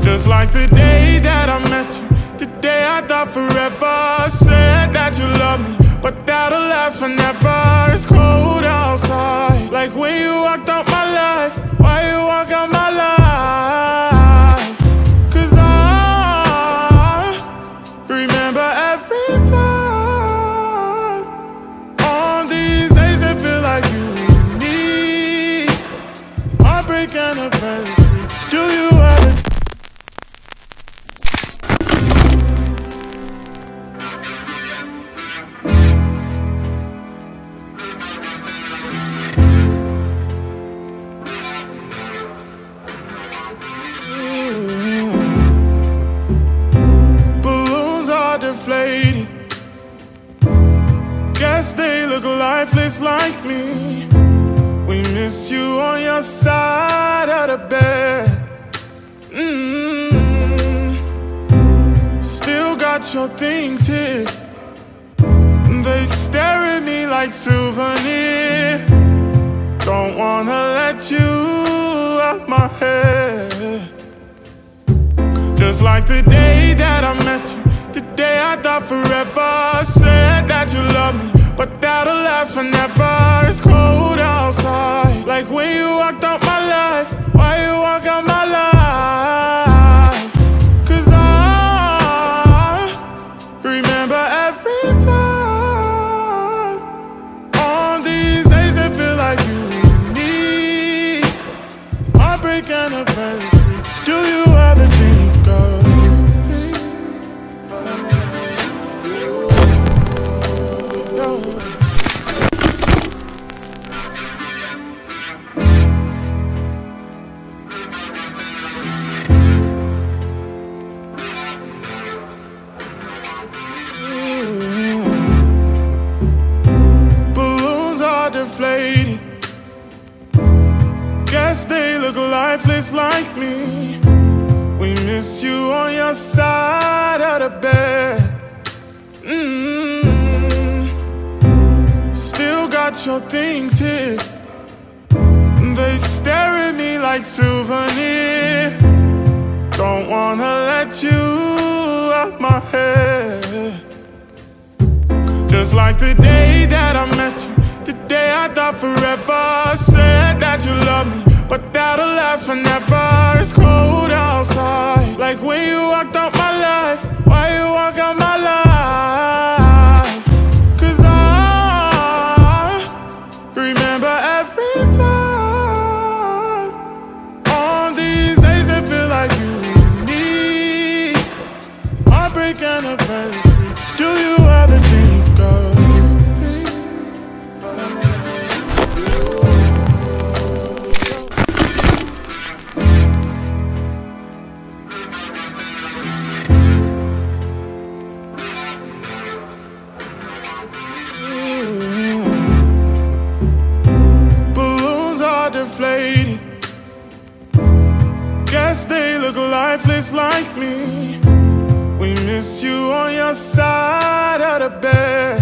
Just like the day that I met you, the day I thought forever. Said that you love me, but that'll last forever. It's cold outside, like when you walked out my life. Why you walk out my life? 'Cause I remember every time. On these days it feel like you and me. Heartbreak anniversary. Do you ever? Balloons are deflating. Guess they look lifeless like me. We miss you on your side of the bed. Still got your things here. They stare at me like souvenirs. Don't wanna let you out my head. Just like the day that I met you, the day I thought forever. Said that you love me, but that'll last forever. It's cold outside, like when you walked out my life. Why you walk out my life? 'Cause I remember every time. On these days it feel like you and me. Heartbreak anniversary. Do you ever think of me? Balloons are deflating. Guess they look lifeless like me. We miss you on your side of the bed. Still got your things here. They stare at me like souvenirs. Don't wanna let you out my head. Just like the day that I met you, the day I thought forever. Said that you love me, but that'll last forever. It's cold outside, like when you walked out my life. Why you walk out my life? 'Cause I remember every time. On these days it feel like you and me. Heartbreak anniversary. Do you ever think of me? Balloons are deflating. Guess they look lifeless like me. We miss you on your side of the bed.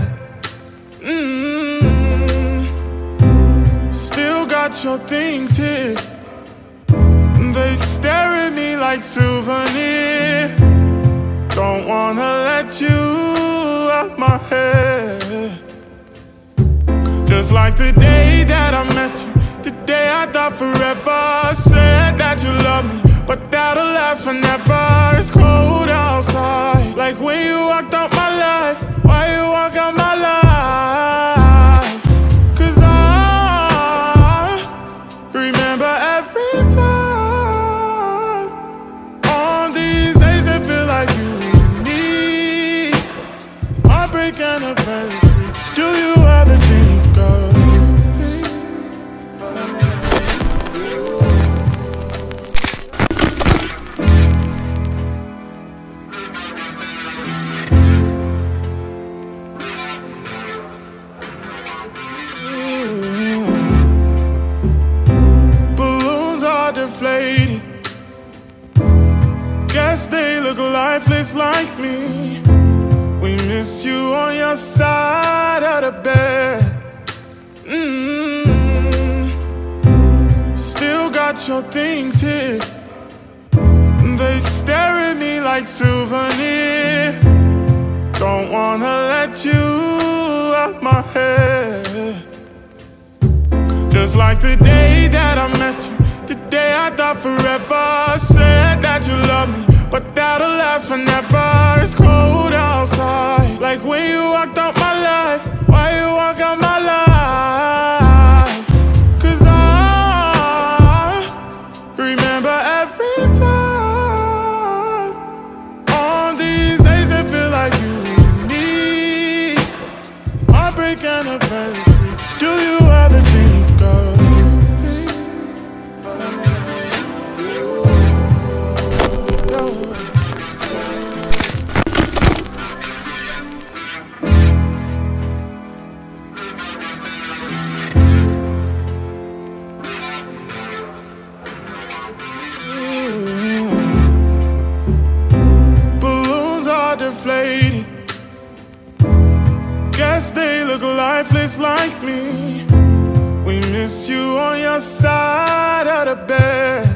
Still got your things here. They stare at me like souvenirs. Don't wanna let you out my head. Just like the day that I met you, the day I thought forever. Said that you love me, but that'll last forever. It's cold outside, like when you walked out my life. Why you walk out my life? 'Cause I remember every time. On these days it feel like you and me. Heartbreak anniversary. Do you ever think of me? Deflating. Guess they look lifeless like me. We miss you on your side of the bed. Still got your things here. They like souvenir. Don't wanna let you out my head. Just like the day that I met you, the day I thought forever. Said that you love me, but that'll last forever. It's cold outside, like when you walked out my life. Why you walk out my life? 'Cause I remember every time. On these days it feel like you and me. Heartbreak anniversary. Do you ever think of me? Balloons are deflating. Guess they look lifeless like me. We miss you on your side of the bed.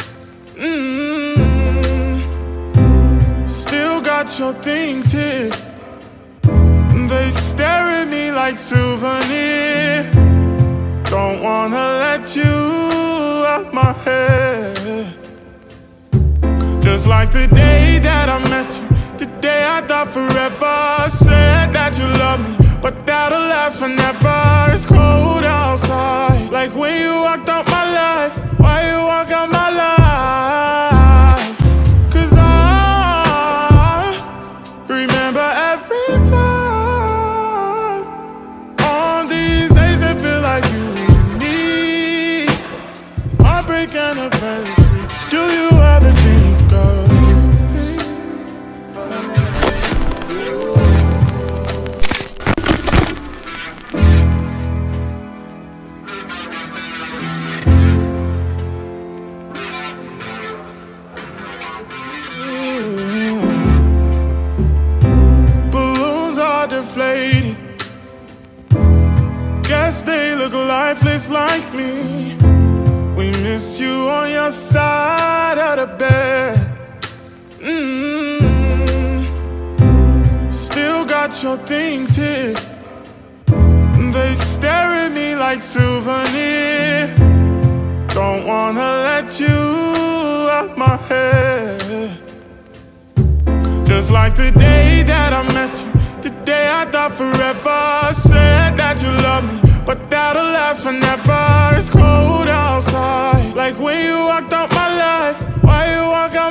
Still got your things here. They stare at me like souvenir. Don't wanna let you out my head. Just like the day that I met you, the day I thought forever. Said that you love me, but that'll last forever. It's cold outside, like when you walked out my life. Why you walk out my life? 'Cause I remember every time. On these days it feel like you and me. Heartbreak anniversary. Do you ever think of me? Balloons are deflating. Guess they look lifeless like me. We miss you on your side of the bed. Still got your things here. They stare at me like souvenir. Don't wanna let you out my head. Just like the day that I met you, the day I thought forever. Said that you love me, but that'll last forever. It's cold outside, like when you walked out my life. Why you walk out